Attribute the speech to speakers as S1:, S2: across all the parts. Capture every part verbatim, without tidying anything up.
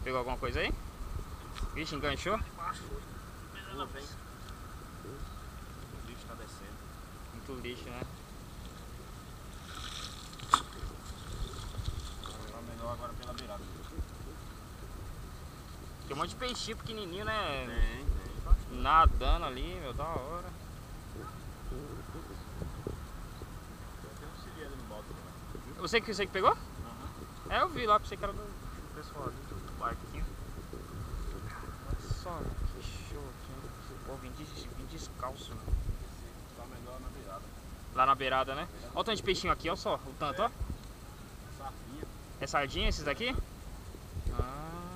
S1: Pegou alguma coisa aí? Vixe, enganchou?
S2: Não vem. O lixo tá descendo.
S1: Muito lixo, né?
S2: Tá melhor agora pela beirada.
S1: Tem um monte de peixinho pequenininho, né?
S2: Tem, tem.
S1: Nadando ali, meu, da hora.
S2: Tem um siri ali no balde.
S1: Você que, você que pegou?
S2: Uhum.
S1: É, eu vi lá, pensei que era do pessoal ali do barquinho. Olha só, que show aqui. Pô, vim, des, vim descalço, mano.
S2: Esse tá melhor na beirada.
S1: Lá na beirada, né? Olha o tanto de peixinho aqui, olha só, o tanto, ó.
S2: Sardinha.
S1: É sardinha esses daqui? Ah,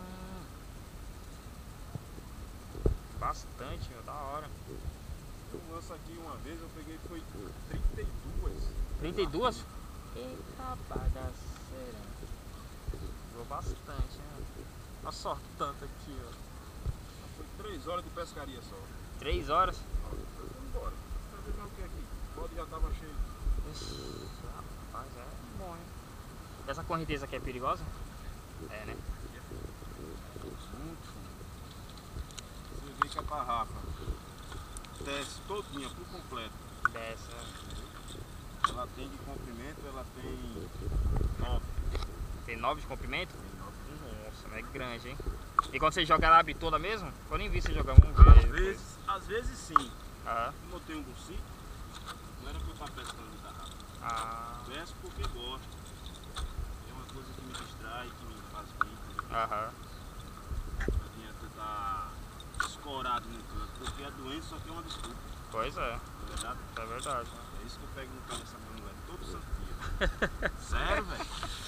S1: bastante, meu, da hora.
S2: Um lance aqui uma vez eu peguei foi trinta e duas.
S1: trinta e duas? Eita bagaceira. Pegou bastante, né? Olha só tanto aqui, ó.
S2: Foi três horas de pescaria só.
S1: três horas?
S2: Vamos embora. Pra ver mais o que é aqui. O bode já tava cheio.
S1: Ixi, rapaz, é bom, hein? Essa correnteza aqui é perigosa? É, né?
S2: Muito fundo. Você vê que a tarrafa desce todinha por completo.
S1: Desce, né?
S2: Ela tem de comprimento, ela tem nove.
S1: Tem nove de comprimento?
S2: Tem nove.
S1: Nossa, mas é grande, hein? E quando você joga ela abre toda mesmo? Eu nem vi você jogar um.
S2: Às
S1: ver.
S2: vezes, às vezes sim.
S1: Ah,
S2: Como eu tenho um bolsito, não era pra eu estar pescando de tarrafa.
S1: ah,
S2: Pesco porque gosto. É uma coisa que me distrai, que me faz bem.
S1: aham.
S2: Não adianta estar escorado no canto, porque a doença só tem uma desculpa,
S1: Pois é,
S2: não é verdade?
S1: é verdade.
S2: É isso que eu pego no pé dessa minha mulher todo santo dia. Sério, velho?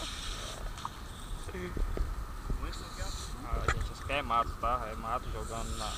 S2: Doença que é assim.
S1: Ah, gente, isso aqui é mato, tá? É mato jogando na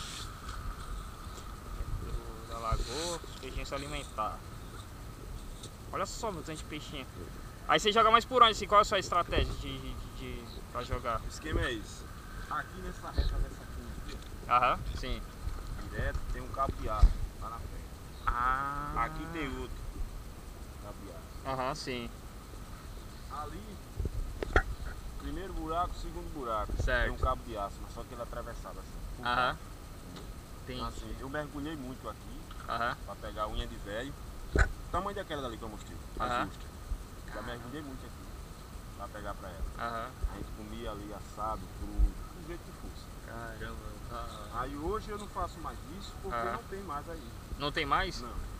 S1: dentro da lagoa, os peixinhos se alimentar. Olha só, meu tanto de peixinho. Aí você joga mais por onde? Assim, qual é a sua estratégia de, de, de, de pra jogar?
S2: O esquema é esse. Aqui nessa reta dessa aqui,
S1: Aham, sim.
S2: direto, tem um cabo de aço lá na frente.
S1: Ah,
S2: Aqui tem outro cabo de aço.
S1: aham, sim.
S2: Ali, primeiro buraco, segundo buraco.
S1: Certo.
S2: Tem um cabo de aço, mas só que ele é atravessado assim. por
S1: Aham.
S2: baixo.
S1: Tem.
S2: Então, assim, eu mergulhei muito aqui
S1: Aham.
S2: pra pegar a unha de velho. O tamanho daquela dali que eu mostrei, a
S1: Aham.
S2: justa. Já mergulhei muito aqui pra pegar pra ela.
S1: Aham.
S2: A gente comia ali assado, cru, do jeito que fosse.
S1: Caramba.
S2: Aí hoje eu não faço mais isso porque
S1: Ah.
S2: não tem mais aí.
S1: Não tem mais?
S2: Não.